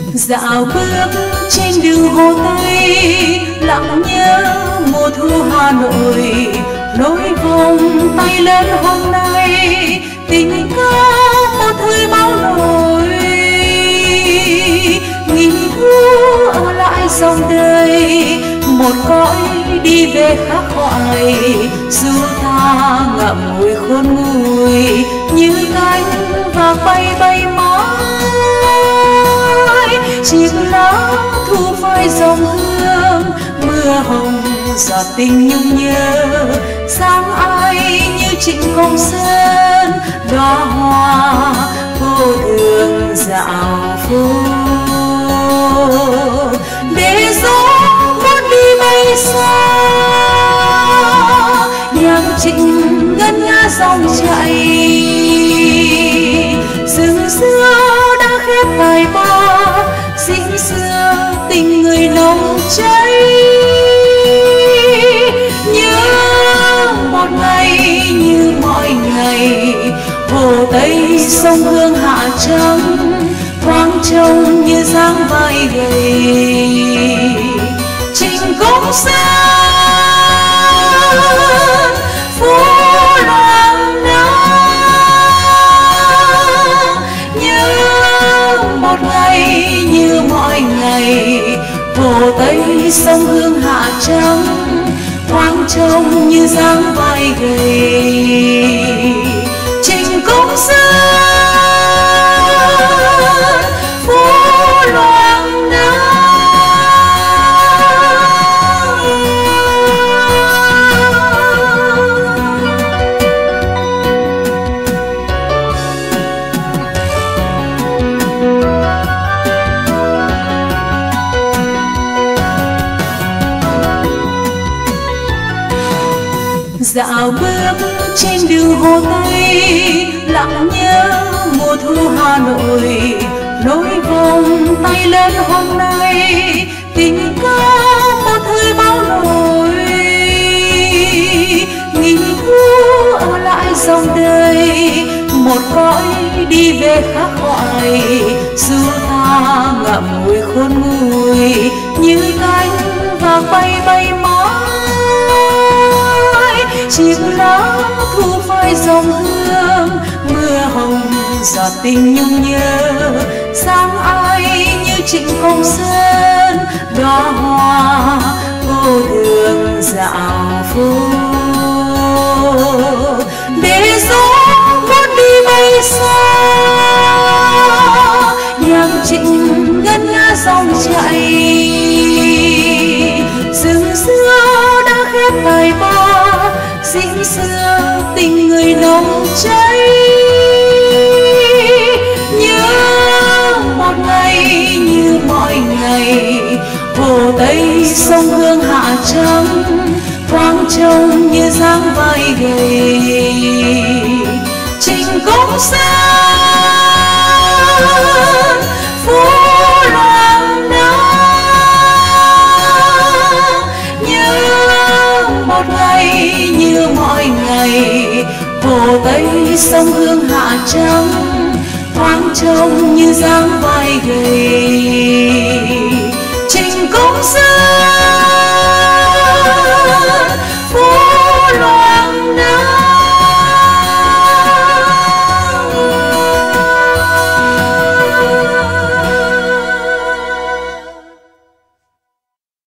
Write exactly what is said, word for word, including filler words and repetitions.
Dạo bước trên đường Hồ Tây, lặng nhớ mùa thu Hà Nội. Nỗi vòng tay lên hôm nay, tình ca một thời bao nổi. Nghìn thu ở lại dòng đời, một cõi đi về khắc khoải. Dù ta ngậm ngùi khôn nguôi, như cánh và bay bay mãi. Chiếc lá thu phai dòng hương, mưa hồng giọt tình nhung nhớ. Sáng ai như Trịnh Công Sơn, đóa hoa vô thường dạo phố. Để gió muốn đi bay xa, nhạc Trịnh ngân nga dòng chảy. Rừng xưa đã khép bài ba, dĩnh xưa tình người nồng cháy. Nhớ một ngày như mọi ngày, Hồ Tây sông Hương hạ trắng, thoáng trông như dáng vai gầy. Trịnh Công Sơn phố loang nắng. Nhớ một ngày như mọi ngày, Hồ Tây sông Hương hạ trắng, thoáng trông như dáng vai gầy. Trịnh Công Sơn phố loang nắng. Dạo bước trên đường Hồ Tây, lặng nhớ mùa thu Hà Nội. Nỗi vòng tay lên hôm nay, tình ca một thời bao nổi. Nghìn thu ở lại dòng đời, một cõi đi về khắc khoải. Dù ta ngậm ngùi khôn nguôi, như cánh và bay bay mãi. Chiếc lá thu phai dòng hương, mưa hồng giọt tình nhung nhớ. Sáng ai như Trịnh Công Sơn, đóa hoa vô thường dạo phố. Để gió muốn đi bay xa, nhạc Trịnh ngân nga dòng chảy. Rừng xưa đã khép bài ba, dĩnh xưa tình người nồng cháy. Nhớ một ngày như mọi ngày, Hồ Tây sông Hương hạ trắng, thoáng trông như dáng vai gầy. Trịnh Công Sơn phố loang nắng. Nhớ một ngày như mọi ngày, Hồ Tây sông Hương hạ trắng, thoáng trông như dáng vai gầy.